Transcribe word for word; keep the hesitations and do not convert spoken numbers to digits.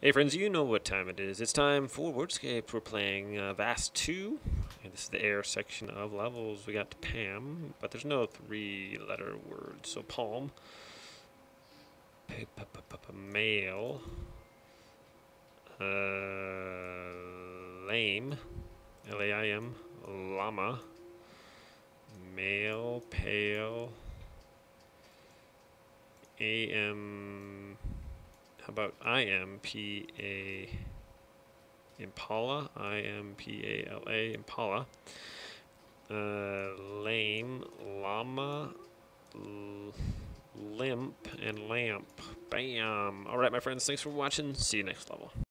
Hey friends, you know what time it is. It's time for Wordscapes. We're playing uh, Vast two, and this is the air section of levels. We got Pam, but there's no three-letter word, so palm. Male. Uh, lame. L A I M. Llama. Male, pale. A M. How about I M P A Impala? I M P A L A Impala. Uh, lame, llama, limp, and lamp. Bam! Alright, my friends, thanks for watching. See you next level.